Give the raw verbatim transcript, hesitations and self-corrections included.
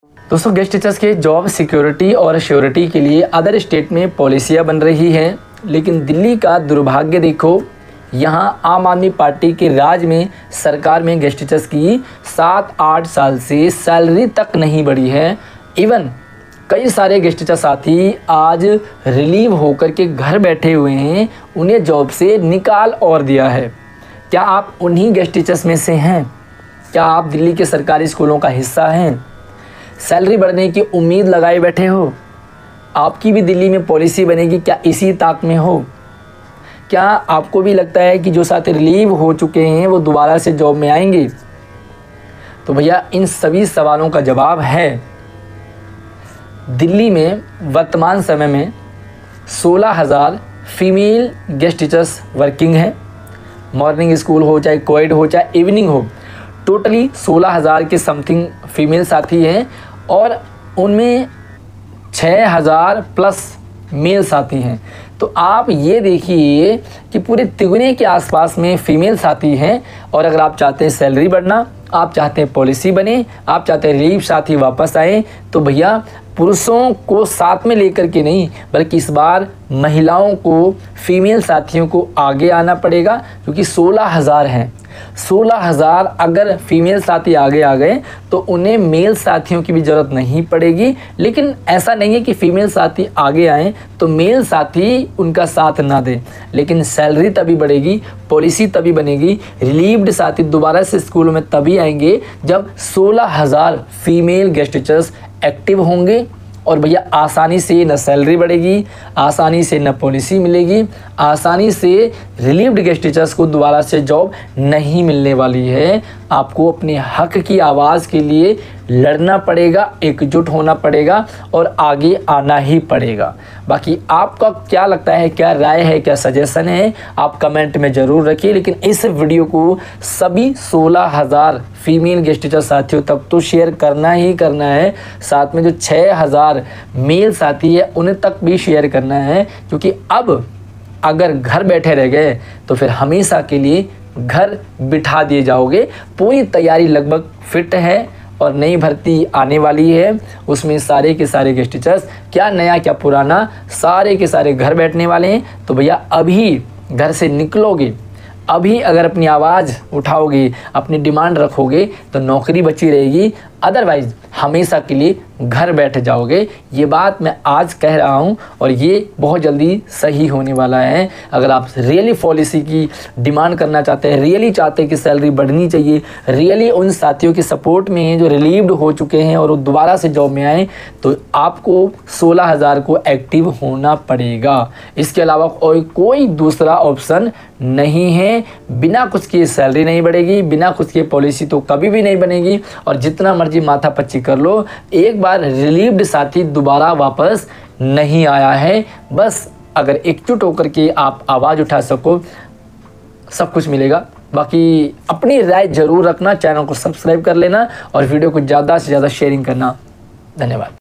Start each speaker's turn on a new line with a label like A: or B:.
A: दोस्तों, guest teachers के job security और श्योरिटी के लिए अदर स्टेट में पॉलिसियाँ बन रही हैं, लेकिन दिल्ली का दुर्भाग्य देखो, यहाँ आम आदमी पार्टी के राज में सरकार में गेस्ट टीचर्स की सात आठ साल से सैलरी तक नहीं बढ़ी है। इवन कई सारे गेस्ट टीचर साथी आज रिलीव होकर के घर बैठे हुए हैं, उन्हें जॉब से निकाल और दिया है। क्या आप उन्हीं गेस्ट टीचर्स में से हैं? क्या आप दिल्ली के सरकारी स्कूलों का हिस्सा हैं? सैलरी बढ़ने की उम्मीद लगाए बैठे हो? आपकी भी दिल्ली में पॉलिसी बनेगी क्या इसी ताक में हो? क्या आपको भी लगता है कि जो साथी रिलीव हो चुके हैं वो दोबारा से जॉब में आएंगे? तो भैया, इन सभी सवालों का जवाब है, दिल्ली में वर्तमान समय में सोलह हज़ार फीमेल गेस्ट टीचर्स वर्किंग हैं। मॉर्निंग स्कूल हो, चाहे कोएड हो, चाहे इवनिंग हो, टोटली सोलह हज़ार के समथिंग फीमेल साथी हैं और उनमें छः हज़ार प्लस मेल साथी हैं। तो आप ये देखिए कि पूरे तिगुने के आसपास में फीमेल साथी हैं। और अगर आप चाहते हैं सैलरी बढ़ना, आप चाहते हैं पॉलिसी बने, आप चाहते हैं रिलीव साथी वापस आए, तो भैया पुरुषों को साथ में लेकर के नहीं, बल्कि इस बार महिलाओं को, फीमेल साथियों को आगे आना पड़ेगा, क्योंकि सोलह हज़ार हैं। सोलह हज़ार अगर फीमेल साथी आगे आ गए तो उन्हें मेल साथियों की भी ज़रूरत नहीं पड़ेगी। लेकिन ऐसा नहीं है कि फीमेल साथी आगे आएँ तो मेल साथी उनका साथ ना दें, लेकिन सैलरी तभी बढ़ेगी, पॉलिसी तभी बनेगी, रिलीव्ड साथी दोबारा से स्कूलों में तभी आएंगे जब सोलह हज़ार फीमेल गेस्ट टीचर्स एक्टिव होंगे। और भैया, आसानी से न सैलरी बढ़ेगी, आसानी से न पॉलिसी मिलेगी, आसानी से रिलीव्ड गेस्ट टीचर्स को दोबारा से जॉब नहीं मिलने वाली है। आपको अपने हक की आवाज़ के लिए लड़ना पड़ेगा, एकजुट होना पड़ेगा और आगे आना ही पड़ेगा। बाकी आपका क्या लगता है, क्या राय है, क्या सजेशन है, आप कमेंट में ज़रूर रखिए। लेकिन इस वीडियो को सभी सोलह हज़ार फीमेल गेस्ट टीचर साथियों तक तो शेयर करना ही करना है। साथ में जो छः हज़ार मेल साथी है उन्हें तक भी शेयर करना है, क्योंकि अब अगर घर बैठे रह गए तो फिर हमेशा के लिए घर बिठा दिए जाओगे। पूरी तैयारी लगभग फिट है और नई भर्ती आने वाली है, उसमें सारे के सारे गेस्ट टीचर्स, क्या नया क्या पुराना, सारे के सारे घर बैठने वाले हैं। तो भैया, अभी घर से निकलोगे, अभी अगर अपनी आवाज़ उठाओगे, अपनी डिमांड रखोगे तो नौकरी बची रहेगी, अदरवाइज़ हमेशा के लिए घर बैठ जाओगे। ये बात मैं आज कह रहा हूँ और ये बहुत जल्दी सही होने वाला है। अगर आप रियली पॉलिसी की डिमांड करना चाहते हैं, रियली चाहते हैं कि सैलरी बढ़नी चाहिए, रियली उन साथियों के सपोर्ट में हैं जो रिलीव्ड हो चुके हैं और वो दोबारा से जॉब में आए, तो आपको सोलह हज़ार को एक्टिव होना पड़ेगा। इसके अलावा कोई कोई दूसरा ऑप्शन नहीं है। बिना कुछ किए सैलरी नहीं बढ़ेगी, बिना कुछ किए पॉलिसी तो कभी भी नहीं बनेगी। और जितना मर्जी माथा पच्ची कर लो, एक बार रिलीव्ड साथी दोबारा वापस नहीं आया है। बस अगर एकजुट होकर के आप आवाज़ उठा सको, सब कुछ मिलेगा। बाकी अपनी राय जरूर रखना, चैनल को सब्सक्राइब कर लेना और वीडियो को ज़्यादा से ज़्यादा शेयरिंग करना। धन्यवाद।